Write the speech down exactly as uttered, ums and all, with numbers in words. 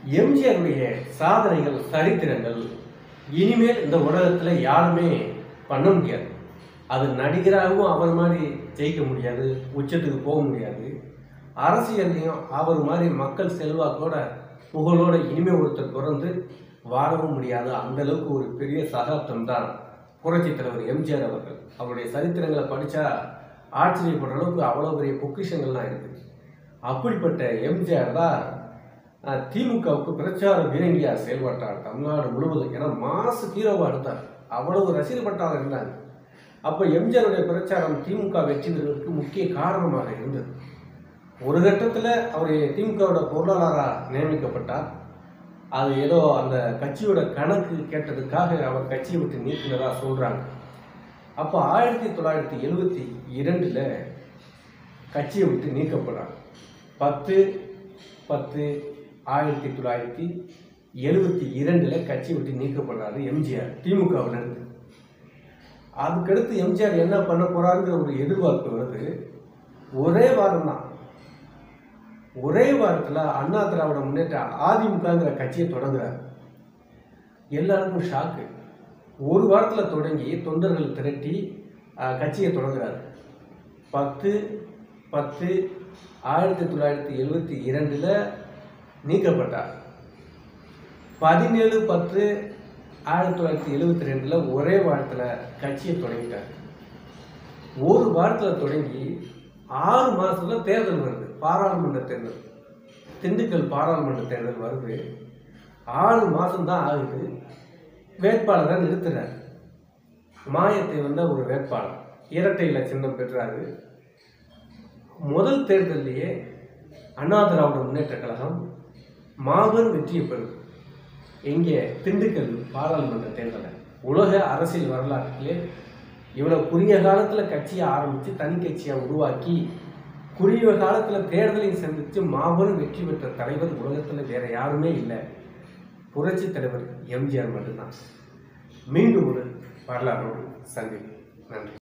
எம்ஜிஆருடைய சாதனைகள், சரித்திரங்கள் இனிமேல் இந்த உலகத்துல யாருமே பண்ண முடியாது. அது நடிகராகவும் அவர் மாதிரி ஜெயிக்க முடியாது, உச்சத்துக்கு போக முடியாது. அரசியல்லையும் அவர் மாதிரி மக்கள் செல்வாக்கோட புகழோட இனிமே ஒருத்தர் பிறந்து வாழவும் முடியாது. அந்த அளவுக்கு ஒரு பெரிய சகாப்தம் தான் புரட்சி தலைவர் எம்ஜிஆர் அவர்கள். அவருடைய சரித்திரங்களை படித்தா ஆச்சரியப்படுற அளவுக்கு அவ்வளோ பெரிய பொக்கிஷங்கள்லாம் இருக்குது. அப்படிப்பட்ட எம்ஜிஆர் தான் திமுகவுக்கு பிரச்சார வீரங்கியாக செயல்பட்டார் தமிழ்நாடு முழுவதும். ஏன்னா மாசு ஹீரோவாக எடுத்தார், அவ்வளவு ரசிகர் பட்டாளர் இருந்தாங்க. அப்போ எம்ஜிஆருடைய பிரச்சாரம் திமுக வெற்றி பெறுவதற்கு முக்கிய காரணமாக இருந்தது. ஒரு கட்டத்தில் அவர் திமுகவோட பொருளாளராக நியமிக்கப்பட்டார். அது ஏதோ அந்த கட்சியோட கணக்கு கேட்டதுக்காக அவர் கட்சியை விட்டு நீக்கினதாக சொல்கிறாங்க. அப்போ ஆயிரத்தி தொள்ளாயிரத்தி எழுபத்தி இரண்டில் கட்சியை விட்டு நீக்கப்படுறாங்க. பத்து பத்து ஆயிரத்தி தொள்ளாயிரத்தி எழுபத்தி இரண்டில் கட்சியை விட்டு நீக்கப்படுறாரு எம்ஜிஆர் திமுகவிலிருந்து. அதுக்கடுத்து எம்ஜிஆர் என்ன பண்ண போறாருங்கிற ஒரு எதிர்பார்ப்பு வருது. ஒரே வாரம் தான், ஒரே வாரத்தில் அண்ணா திராவிட முன்னேற்ற அதிமுகங்கிற கட்சியை தொடங்குறாரு. எல்லாருக்கும் ஷாக்கு. ஒரு வாரத்தில் தொடங்கி தொண்டர்கள் திரட்டி கட்சியை தொடங்குறாரு. பத்து பத்து ஆயிரத்தி தொள்ளாயிரத்தி எழுபத்தி இரண்டில் நீக்கப்பட்டார். பதினேழு பத்து ஆயிரத்தி தொள்ளாயிரத்தி எழுபத்தி ரெண்டில் ஒரே வாரத்தில் கட்சியை தொடங்கிட்டார். ஒரு வாரத்தில் தொடங்கி ஆறு மாதத்தில் தேர்தல் வருது, பாராளுமன்ற தேர்தல். திண்டுக்கல் பாராளுமன்ற தேர்தல் வருது. ஆறு மாதம்தான் ஆகுது. வேட்பாளரை நிறுத்துறாரு. மாயத்தை வந்த ஒரு வேட்பாளர் இரட்டை இலை சின்னம் பெற்றாரு. முதல் தேர்தலிலேயே அண்ணா திராவிட முன்னேற்ற கழகம் மாபெரும் வெற்றியை பெறுது. எங்கே? திண்டுக்கல் பாராளுமன்ற தேர்தலில். உலக அரசியல் வரலாற்றிலே இவ்வளோ குறுகிய காலத்தில் கட்சியை ஆரம்பித்து தனி கட்சியாக உருவாக்கி குறுகிய காலத்தில் தேர்தலை சந்தித்து மாபெரும் வெற்றி பெற்ற தலைவர் உலகத்தில் வேற யாருமே இல்லை, புரட்சி தலைவர் எம்ஜிஆர் மட்டும்தான். மீண்டும் ஒரு வரலாறோடு சந்திப்போம். நன்றி.